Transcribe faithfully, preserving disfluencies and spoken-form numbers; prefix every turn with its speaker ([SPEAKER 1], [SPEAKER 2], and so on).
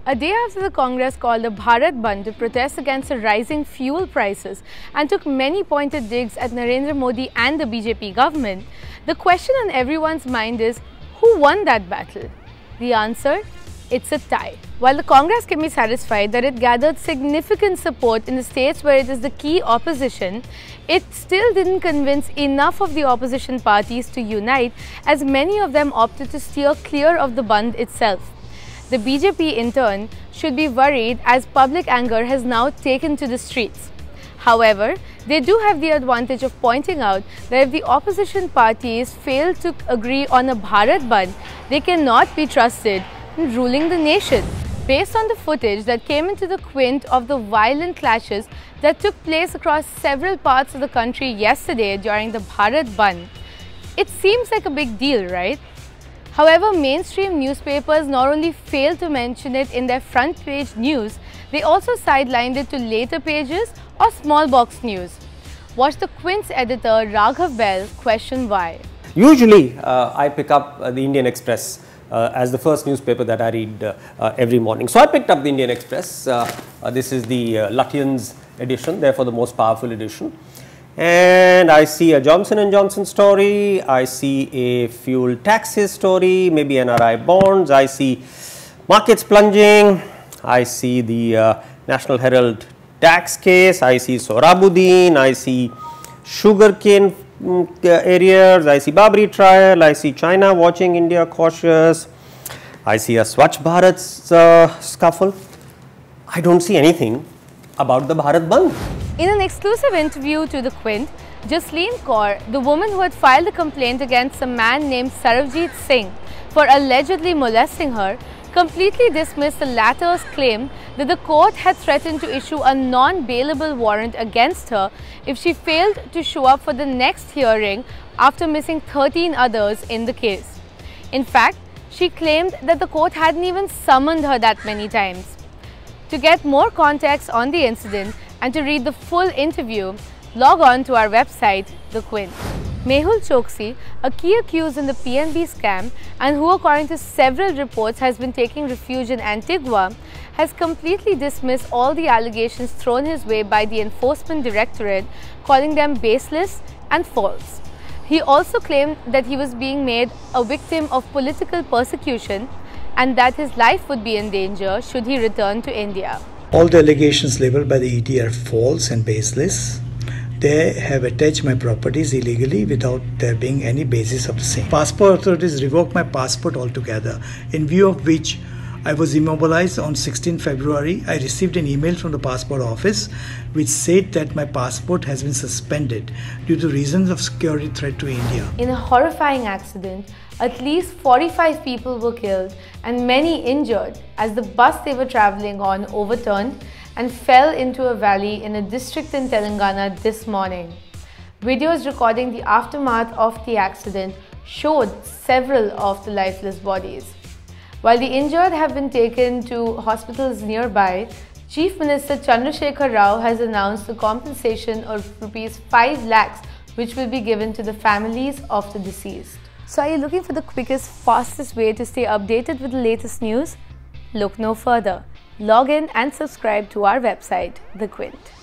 [SPEAKER 1] A day after the Congress called a Bharat Bandh to protest against the rising fuel prices and took many pointed digs at Narendra Modi and the B J P government, the question on everyone's mind is, who won that battle? The answer? It's a tie. While the Congress can be satisfied that it gathered significant support in the states where it is the key opposition, it still didn't convince enough of the opposition parties to unite, as many of them opted to steer clear of the Bandh itself. The B J P, in turn, should be worried as public anger has now taken to the streets. However, they do have the advantage of pointing out that if the opposition parties fail to agree on a Bharat Bandh, they cannot be trusted in ruling the nation. Based on the footage that came into the Quint of the violent clashes that took place across several parts of the country yesterday during the Bharat Bandh, it seems like a big deal, right? However, mainstream newspapers not only failed to mention it in their front page news, they also sidelined it to later pages or small box news. Watch the Quint's editor Raghav Bell question why.
[SPEAKER 2] Usually, uh, I pick up uh, the Indian Express uh, as the first newspaper that I read uh, uh, every morning. So I picked up the Indian Express. Uh, uh, this is the uh, Lutyens edition, therefore the most powerful edition. And I see a Johnson and Johnson story, I see a fuel taxes story, maybe N R I bonds, I see markets plunging, I see the uh, National Herald tax case, I see Sohrabuddin, I see sugarcane mm, areas, I see Babri trial, I see China watching India cautious, I see a Swachh Bharat uh, scuffle. I don't see anything about the Bharat Bandh.
[SPEAKER 1] In an exclusive interview to the Quint, Jasleen Kaur, the woman who had filed a complaint against a man named Sarabjit Singh for allegedly molesting her, completely dismissed the latter's claim that the court had threatened to issue a non-bailable warrant against her if she failed to show up for the next hearing after missing thirteen others in the case. In fact, she claimed that the court hadn't even summoned her that many times. To get more context on the incident and to read the full interview, log on to our website, The Quint. Mehul Choksi, a key accused in the P N B scam and who, according to several reports, has been taking refuge in Antigua, has completely dismissed all the allegations thrown his way by the Enforcement Directorate, calling them baseless and false. He also claimed that he was being made a victim of political persecution and that his life would be in danger should he return to India.
[SPEAKER 3] All the allegations labelled by the E D are false and baseless. They have attached my properties illegally without there being any basis of the same. Passport authorities revoked my passport altogether, in view of which I was immobilized on sixteenth February. I received an email from the passport office which said that my passport has been suspended due to reasons of security threat to India.
[SPEAKER 1] In a horrifying accident, at least forty-five people were killed and many injured as the bus they were travelling on overturned and fell into a valley in a district in Telangana this morning. Videos recording the aftermath of the accident showed several of the lifeless bodies. While the injured have been taken to hospitals nearby, Chief Minister Chandrasekhar Rao has announced the compensation of rupees five lakhs which will be given to the families of the deceased. So are you looking for the quickest, fastest way to stay updated with the latest news? Look no further. Log in and subscribe to our website, The Quint.